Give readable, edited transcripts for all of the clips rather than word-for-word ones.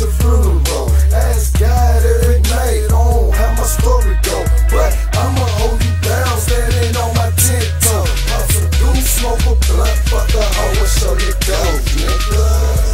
your funeral. Ask God every night on how my story go. But I'ma hold you down, standing on my 10 toe. Pop some goose, smoke a blunt, fuck the hoe and show you go, nigga.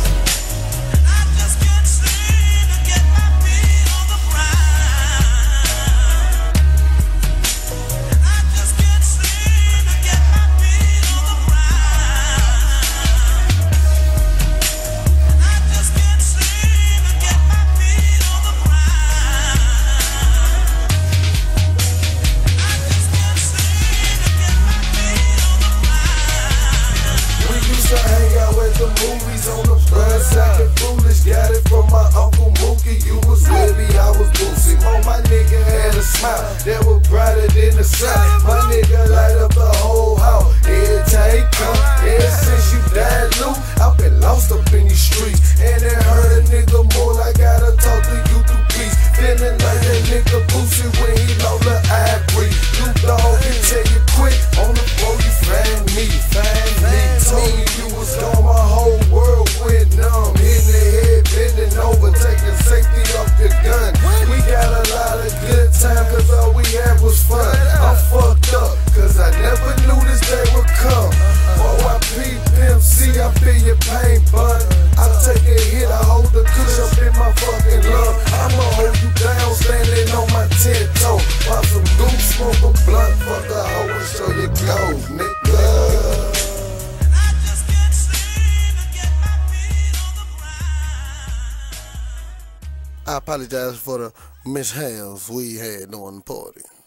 Hang out at the movies on the bus, acting foolish. Got it from my Uncle Mookie. You was Willie, I was Boosie. Oh, my nigga had a smile that was brighter than the sun. My nigga light up the whole house every time he come. Ever since you died, Lou, I've been lost up in these streets, and it hurt a nigga more. I gotta talk to you through peace. Feeling like that nigga Boosie when he lost the ivory. You dog can tell you quit on the floor. You find me, told me you was gone, my whole world went numb. In the head, bending over, taking safety off your gun. We got a lot of good time, cause all we had was fun. I'm fucked up, cause I never knew this day would come. OIP, Pimp C, I feel your pain, bud. I take a hit, I hold the kush up in my fucking lung. I'ma hold you down, standing on my 10 toe. Pop some goose, smoke a blunt, fuck the hoe and show you go, nigga. I apologize for the mishaps we had during the party.